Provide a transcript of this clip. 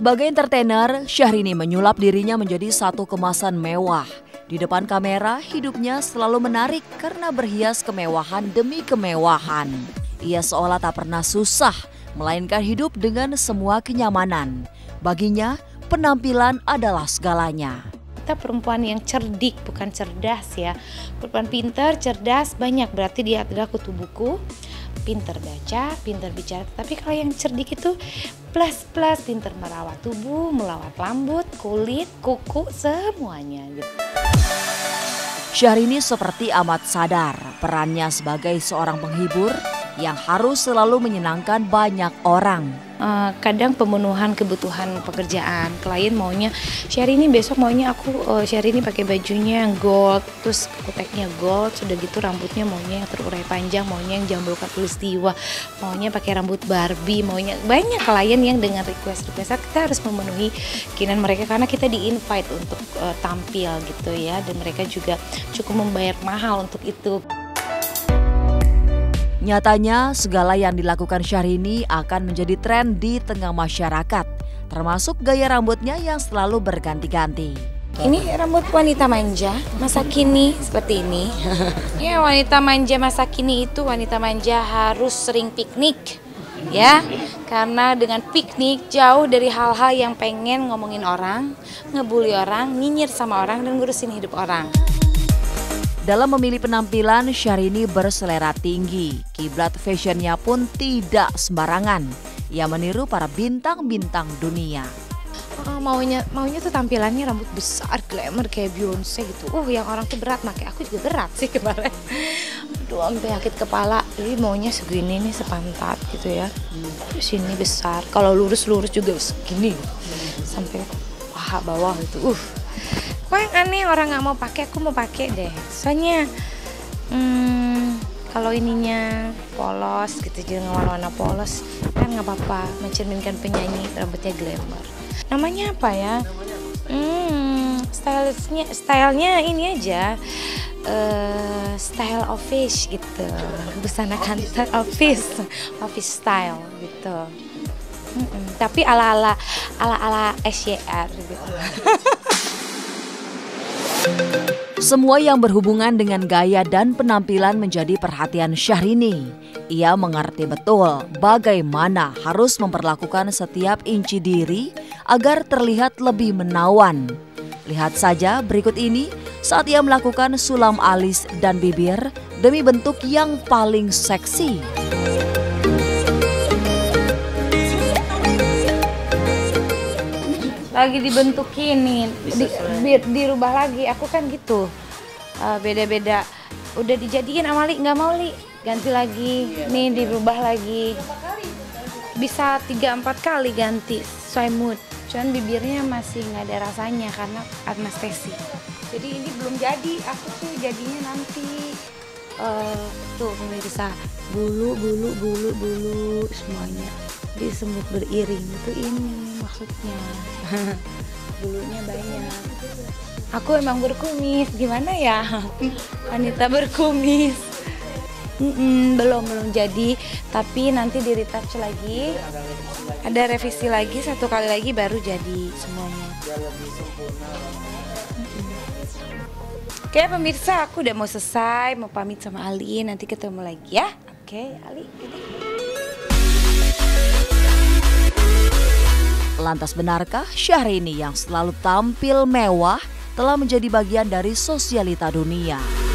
Sebagai entertainer, Syahrini menyulap dirinya menjadi satu kemasan mewah. Di depan kamera, hidupnya selalu menarik karena berhias kemewahan demi kemewahan. Ia seolah tak pernah susah, melainkan hidup dengan semua kenyamanan. Baginya, penampilan adalah segalanya. Kita perempuan yang cerdik, bukan cerdas ya. Perempuan pintar, cerdas, banyak. Berarti dia adalah kutu buku, pintar baca, pintar bicara. Tapi kalau yang cerdik itu plus, pintar merawat tubuh, merawat rambut, kulit, kuku, semuanya gitu. Syahrini seperti amat sadar perannya sebagai seorang penghibur yang harus selalu menyenangkan banyak orang. Kadang pemenuhan kebutuhan pekerjaan, klien maunya Syahrini besok maunya aku Syahrini pakai bajunya yang gold, terus kuteknya gold, sudah gitu rambutnya maunya yang terurai panjang, maunya yang jambul khatulistiwa, maunya pakai rambut Barbie, maunya banyak klien yang dengan request kita harus memenuhi keinginan mereka karena kita di-invite untuk tampil gitu ya, dan mereka juga cukup membayar mahal untuk itu. Nyatanya, segala yang dilakukan Syahrini akan menjadi tren di tengah masyarakat, termasuk gaya rambutnya yang selalu berganti-ganti. Ini rambut wanita manja masa kini seperti ini. Ya, wanita manja masa kini itu wanita manja harus sering piknik. Ya, karena dengan piknik jauh dari hal-hal yang pengen ngomongin orang, ngebully orang, nyinyir sama orang, dan ngurusin hidup orang. Dalam memilih penampilan, Syahrini berselera tinggi. Kiblat fashionnya pun tidak sembarangan. Ia meniru para bintang-bintang dunia. Maunya tuh tampilannya rambut besar, glamour kayak Beyonce gitu. Yang orang tuh berat, makanya aku juga berat sih kemarin. Aduh, sampai sakit kepala. Jadi maunya segini nih, sepantat gitu ya. Terus ini besar. Kalau lurus-lurus juga segini. Sampai paha bawah itu. Kok yang aneh orang nggak mau pakai, aku mau pakai deh. Soalnya kalau ininya polos gitu, jangan warna-warna polos kan nggak apa-apa, mencerminkan penyanyi rambutnya glamour. Namanya apa ya? Stylenya ini aja, style office gitu, busana kantor office style gitu. Tapi ala SYR gitu. Semua yang berhubungan dengan gaya dan penampilan menjadi perhatian Syahrini. Ia mengerti betul bagaimana harus memperlakukan setiap inci diri agar terlihat lebih menawan. Lihat saja berikut ini saat ia melakukan sulam alis dan bibir demi bentuk yang paling seksi. Lagi dibentukin nih, dirubah lagi. Aku kan gitu, beda-beda. Udah dijadiin Amali, nggak mau Li, ganti lagi. Nih dirubah lagi. Bisa 3-4 kali ganti, sesuai mood. Cuman bibirnya masih nggak ada rasanya karena anestesi. Jadi ini belum jadi, aku tuh jadinya nanti. Tuh pemirsa, bulu semuanya disebut beriring, itu ini maksudnya. Bulunya banyak. Aku emang berkumis, gimana ya? Wanita berkumis. Belum jadi, tapi nanti di retouch lagi. Ada revisi lagi, 1 kali lagi baru jadi semuanya. Oke pemirsa, aku udah mau selesai, mau pamit sama Ali, nanti ketemu lagi ya. Oke, Ali. Lantas benarkah Syahrini yang selalu tampil mewah telah menjadi bagian dari sosialita dunia?